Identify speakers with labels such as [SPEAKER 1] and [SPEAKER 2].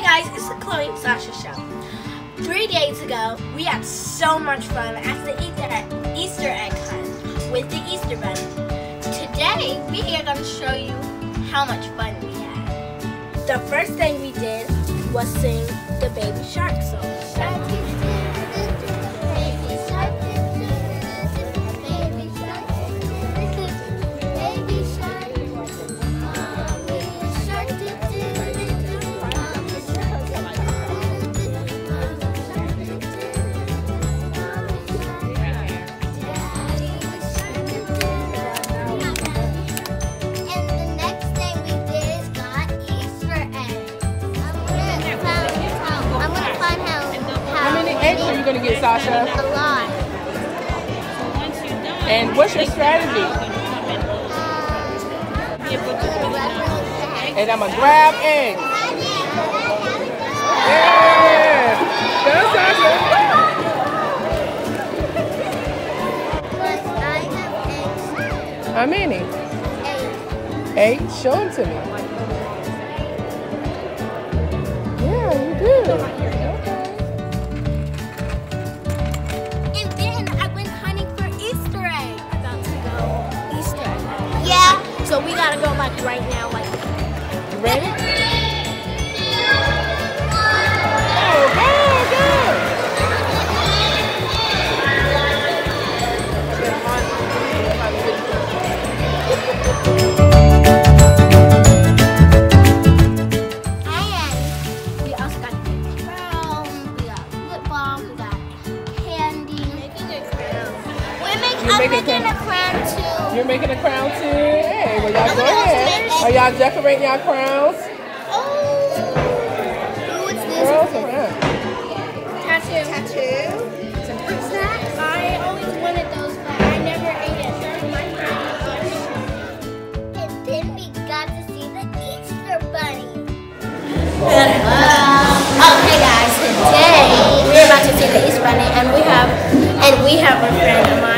[SPEAKER 1] guys, it's the Chloe and Sasha show. 3 days ago, we had so much fun at the Easter egg hunt with the Easter Bunny. Today, we are going to show you how much fun we had. The first thing we did was sing the Baby Shark song.
[SPEAKER 2] Are you going to get, Sasha?
[SPEAKER 1] A lot.
[SPEAKER 2] And what's your strategy? And I'm going to grab eggs. Yeah! Go, Sasha! How many? 8. 8? Show them to me. Yeah, you do.
[SPEAKER 1] So we gotta go like right now, like.
[SPEAKER 2] You ready? Go!
[SPEAKER 1] And we also got crown, we got lip balm, we got candy. I'm making a crown too.
[SPEAKER 2] You're making a crown too? Hey, well y'all go ahead. Are y'all decorating your crowns?
[SPEAKER 1] Oh, what's this?
[SPEAKER 2] Girls,
[SPEAKER 1] Tattoo. What's that? I always wanted those, but I never ate it. And then we got to see the Easter Bunny. Okay guys, today we're about to see the Easter Bunny, and we have a friend of mine.